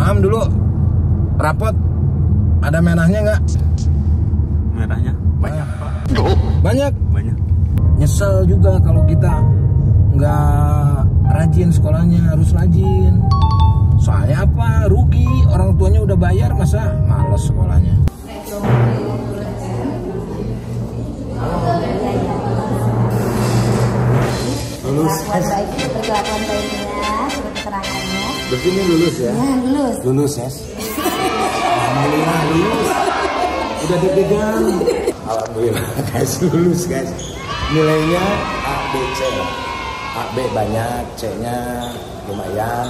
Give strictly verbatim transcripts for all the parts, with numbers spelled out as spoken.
Maaf dulu, rapot ada merahnya nggak? Merahnya banyak Pak. Banyak? Banyak. Nyesel juga kalau kita nggak rajin sekolahnya, harus rajin. Soalnya apa? Rugi, orang tuanya udah bayar, masa males sekolahnya. Lulus. Perkelakuan baiknya, keterangannya. Berarti ini lulus ya? Ya, lulus. Lulus ya? Alhamdulillah lulus. Udah deg-degan. Alhamdulillah guys, lulus guys. Nilainya A, B, C. A, B banyak, C-nya lumayan.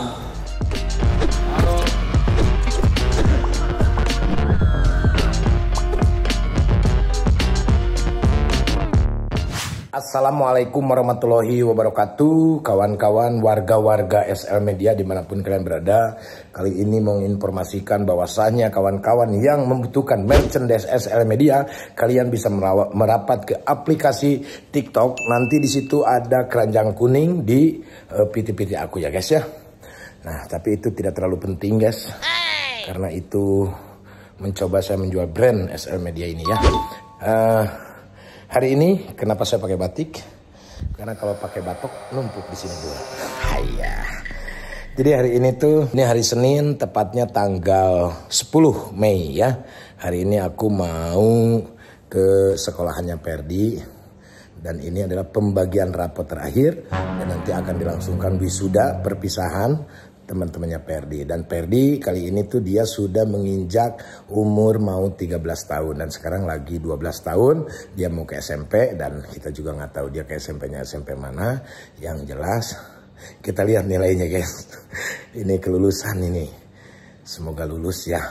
Assalamualaikum warahmatullahi wabarakatuh, kawan-kawan warga-warga S L Media dimanapun kalian berada. Kali ini mau menginformasikan bahwasanya kawan-kawan yang membutuhkan merchandise S L Media, kalian bisa merawat, merapat ke aplikasi TikTok. Nanti di situ ada keranjang kuning di uh, P T P T aku ya guys ya. Nah tapi itu tidak terlalu penting guys, karena itu mencoba saya menjual brand S L Media ini ya. Uh, Hari ini kenapa saya pakai batik? Karena kalau pakai batok numpuk di sini dulu. Hayya. Jadi hari ini tuh, ini hari Senin, tepatnya tanggal sepuluh Mei ya. Hari ini aku mau ke sekolahannya Perdi. Dan ini adalah pembagian rapot terakhir. Dan nanti akan dilangsungkan wisuda perpisahan teman-temannya Perdi. Dan Perdi kali ini tuh dia sudah menginjak umur mau tiga belas tahun. Dan sekarang lagi dua belas tahun. Dia mau ke S M P. Dan kita juga nggak tahu dia ke S M P-nya S M P mana. Yang jelas kita lihat nilainya guys. Ini kelulusan ini. Semoga lulus ya.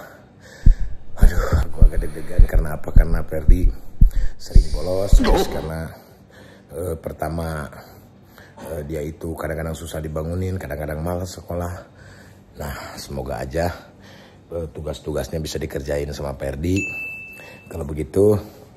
Aduh aku agak deg-degan. Karena apa? Karena Perdi sering bolos guys. Karena uh, pertama Uh, dia itu kadang-kadang susah dibangunin, kadang-kadang malas sekolah. Nah, semoga aja uh, tugas-tugasnya bisa dikerjain sama Perdi. Kalau begitu,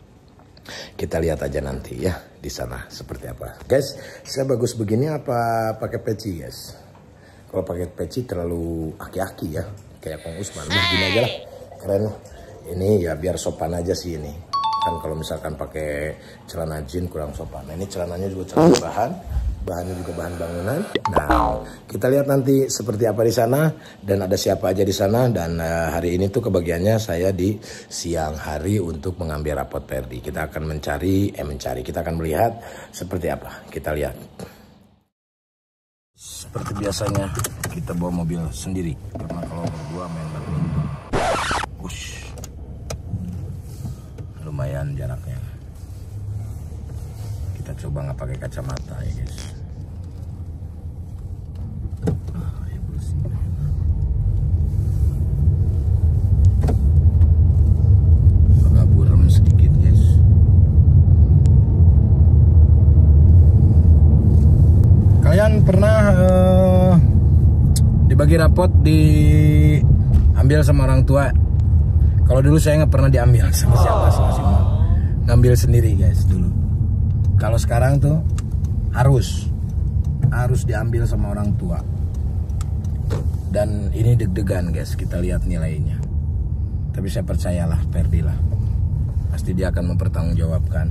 kita lihat aja nanti ya di sana seperti apa. Guys, saya bagus begini apa pakai peci, guys? Kalau pakai peci terlalu aki-aki ya, kayak Kong Usman. Nah, gini aja lah, keren. Ini ya biar sopan aja sih ini. Kan kalau misalkan pakai celana jeans kurang sopan. Nah, ini celananya juga celana bahan. Bahannya juga bahan bangunan. Nah, kita lihat nanti seperti apa di sana dan ada siapa aja di sana. Dan uh, hari ini tuh kebagiannya saya di siang hari untuk mengambil rapot Perdi. Kita akan mencari, eh mencari, kita akan melihat seperti apa. Kita lihat. Seperti biasanya kita bawa mobil sendiri karena kalau berdua main badminton. Ush, lumayan jaraknya. Kita coba nggak pakai kacamata ya guys. Ah, ya bersih. Agak buram sedikit guys. Kalian pernah uh, dibagi rapot diambil sama orang tua? Kalau dulu saya nggak pernah diambil sama siapa sih, ngambil sendiri guys dulu. Kalau sekarang tuh harus harus diambil sama orang tua. Dan ini deg-degan guys, kita lihat nilainya. Tapi saya percayalah Perdi lah. Pasti dia akan mempertanggungjawabkan.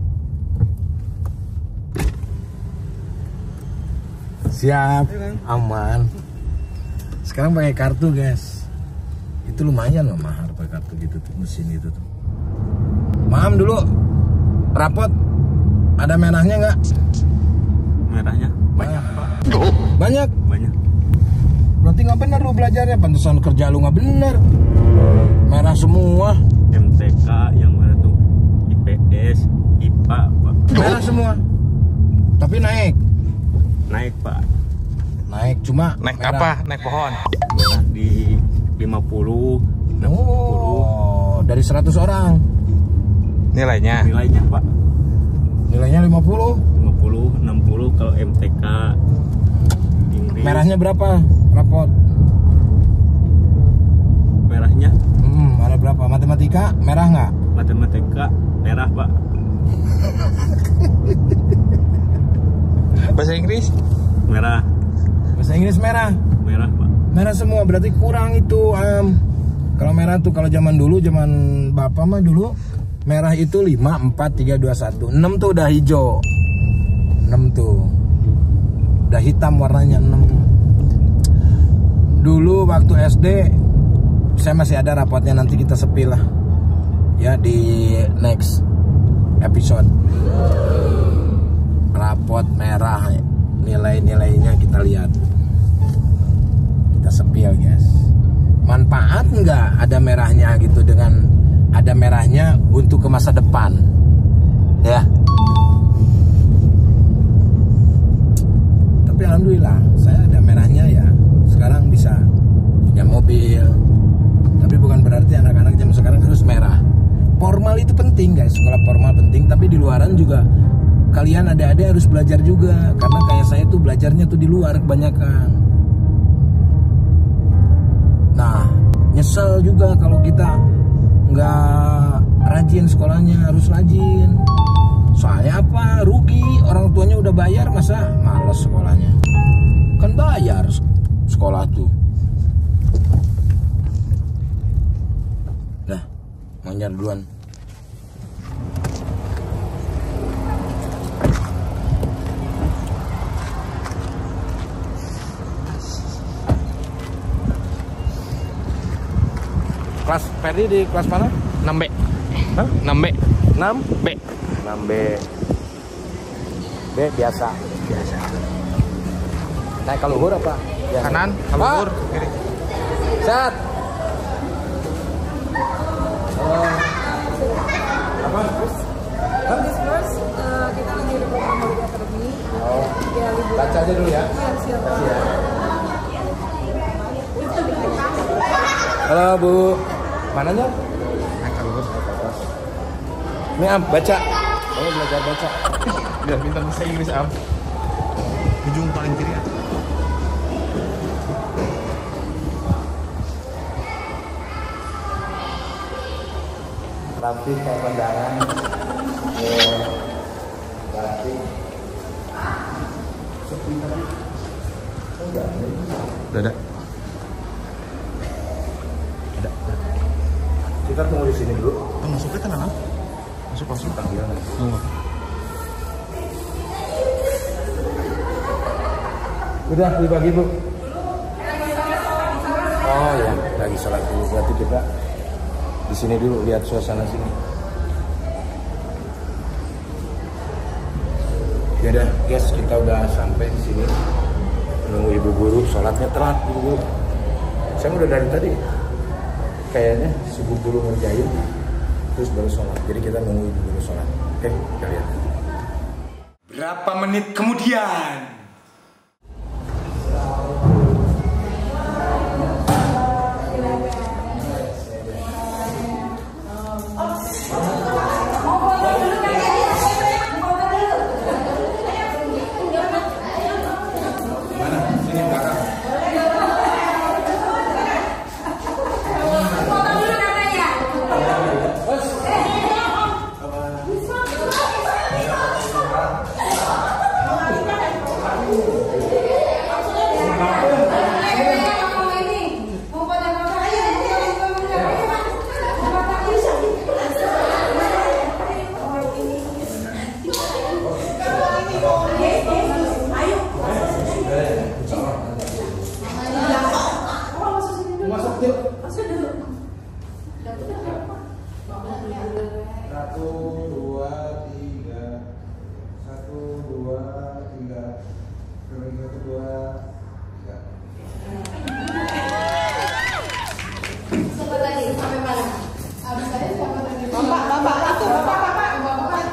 Siap, aman. Sekarang pakai kartu guys. Itu lumayan loh mahal pakai kartu gitu tuh, mesin itu tuh. Maaf dulu, rapot ada merahnya nggak? Merahnya banyak Pak. Banyak? Banyak. Berarti nggak bener lu belajarnya, pantesan kerja lu nggak bener. Merah semua. M T K yang mana tuh? I P S, I P A Pak. Merah semua. Tapi naik. Naik Pak. Naik cuma Naik merah. apa? Naik pohon. Merah di lima puluh, enam puluh. Oh, dari seratus orang. Nilainya. Nilainya Pak. Nilainya lima puluh. lima puluh, enam puluh kalau M T K. Inggris. Merahnya berapa? Rapot. Merahnya Hmm, ada berapa? Matematika merah nggak? matematika merah Pak. Bahasa Inggris. Merah. Bahasa Inggris merah. Merah Pak. Merah semua berarti kurang itu. Um, kalau merah tuh kalau zaman dulu, zaman bapak mah dulu merah itu lima, empat, tiga, dua, satu. enam tuh udah hijau. enam tuh udah hitam warnanya. Enam dulu waktu S D saya masih ada rapotnya, nanti kita sepil lah ya di next episode. Rapot merah, nilai-nilainya kita lihat, kita sepil guys. Manfaat nggak ada merahnya gitu, dengan ada merahnya untuk ke masa depan ya. Tapi alhamdulillah saya ada merahnya ya, sekarang bisa punya mobil. Tapi bukan berarti anak-anak zaman sekarang harus merah. Formal itu penting guys, sekolah formal penting, tapi di luaran juga kalian adik-adik harus belajar juga, karena kayak saya tuh belajarnya tuh di luar kebanyakan. Nah, nyesel juga kalau kita nggak rajin sekolahnya, harus rajin. Soalnya apa? Rugi, orang tuanya udah bayar, masa males sekolahnya? Kan bayar sekolah tuh. Nah, manyar duluan. Kelas Ferdi di kelas mana? enam B. Hah? enam B. enam B. enam B. B biasa. Biasa. Naik ke luhur apa? Biasa. Kanan, kalau Ah. luhur, kiri. Set. Oh. Apa? Hah? First, uh, kita lagi di program Holiday Academy. Oh. Ya, liburan. Baca aja dulu ya. Iya, siap. Kasih ya. Halo Bu. Mananya? Naik ke luhur. Ini Am, baca. Kamu belajar baca. Biar pintar bahasa Inggris, Am. Ujung paling kiri ya. Rapi kayak pandangan. Eh, rapi. Sepi tadi. Enggak. Udah ada. Ada. Kita tunggu di sini dulu. Oh, masuknya tenang, Am. Masuk, masuk. Panggilan. Tunggu. Udah dibagi Bu. Oh ya, lagi sholat dulu. Berarti kita di sini dulu, lihat suasana sini. Ya udah guys, kita udah sampai di sini. Menunggu ibu guru, sholatnya telat ibu guru. Saya udah dari tadi. Kayaknya si ibu guru ngerjain, terus baru sholat. Jadi kita nunggu ibu guru sholat. Oke, kita lihat. Berapa menit kemudian? Satu, dua, tiga. Satu, dua, tiga. Satu, dua, tiga. Sampai tadi, sampai mana? Abis tadi sampai tadi. Bapak, bapak, itu bapak, bapak, bapak.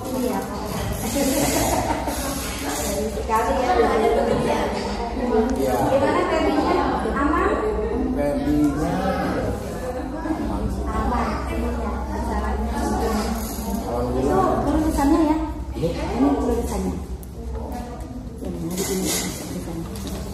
Iya. Sekali ya. Gimana Ferdinya? Aman? Ferdinya Aman. alhamdulillah. Lulusannya ya? Ini lulusannya. Ini di sini tulisannya.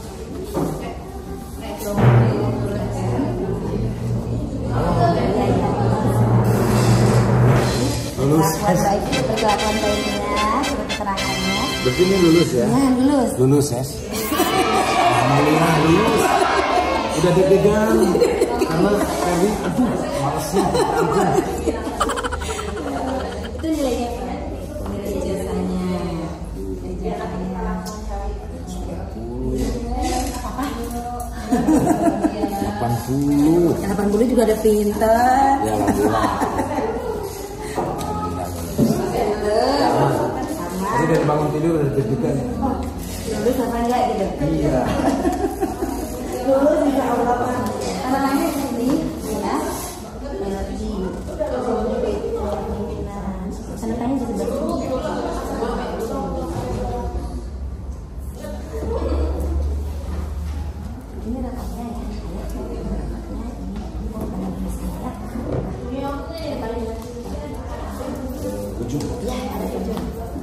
Lulus. Perlakuan baiknya, perlakuan baiknya, surat keterangannya. Berarti ini lulus ya? Nah, lulus. Lulus ya. Alhamdulillah lulus. Udah deg-degan karena Ferdi, aduh, malesnya. Itu nilainya nilai ijazahnya. Ijazahnya. Apa? delapan puluh. delapan puluh juga ada pinter. Ya alhamdulillah. Ini dari bangun tidur udah deg-degan. Lulus apa enggak gitu? Iya. Lulus insya Allah Pak. Tantangannya di sini ya. Energi. Nah, tantangannya juga bagus. Ini rapatnya ya. Ujung. Ya, ada tujuh.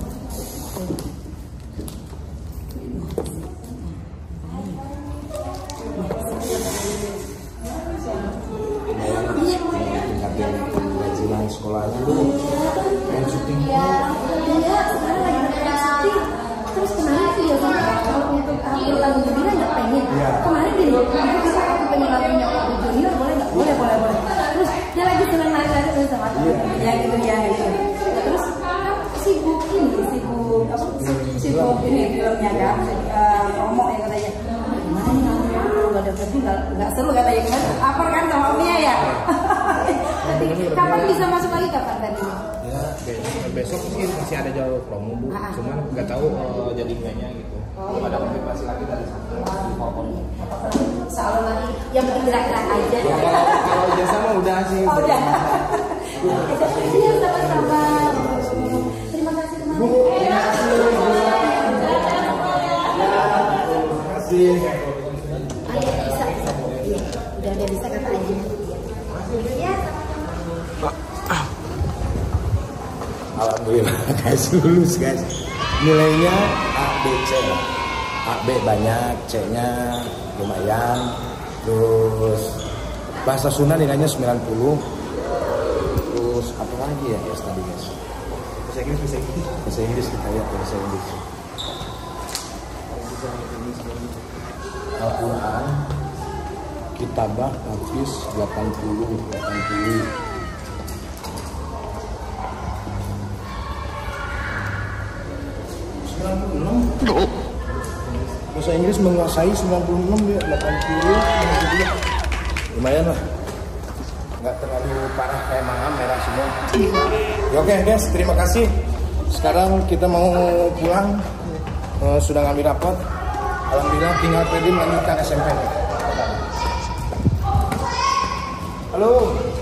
Tingkatin gajian sekolahnya lu main syuting. Iya, iya, sekarang lagi ada syuting. Terus kemarin video sama untuk tampil lagu Junior nggak pengen. Iya. Kemarin gini, kemarin bisa aku pengen lagunya lagu Junior boleh nggak? Boleh, boleh, boleh. Terus dia lagi seneng nari-nari terus sama aku. Ya gitu ya, gitu. Nah, terus sibuk ini, sibuk apa? Sibuk ini filmnya kan, eh, promo ya katanya. Gimana nih lagunya? Kalau nggak dapet sih nggak nggak seru katanya kemarin. Apa kan sama Mia ya? Nanti kapan bisa masuk lagi kapan tadi? Ya, besok sih masih ada jalur promo Bu, Ah. cuman nggak tahu uh, jadi enggaknya gitu. Belum ada konfirmasi lagi dari sana. Soal lagi yang penting gerak-gerak aja. Ya, kalau kalau jasa mah udah sih. Oh udah. Iya sama-sama. Terima kasih teman-teman. Terima kasih. Ayo bisa bisa. Iya. Udah udah bisa kata aja. Iya. Alhamdulillah guys, lulus guys. Nilainya A, B, C. A, B banyak, C-nya lumayan. Terus bahasa Sunda nilainya sembilan puluh. Terus apa lagi ya guys tadi guys? Bahasa Inggris bisa gitu. Bahasa Inggris kita lihat bahasa Inggris. Al-Quran, kitabah, hafiz delapan puluh, delapan puluh. sembilan puluh enam. Bahasa Inggris menguasai sembilan puluh enam ya, delapan puluh, sembilan puluh dua. Lumayan lah. Nggak terlalu parah kayak mangam merah semua. Ya, oke guys, terima kasih. Sekarang kita mau pulang. Uh, sudah ngambil rapot. Alhamdulillah tinggal Ferdi melanjutkan S M P. Halo.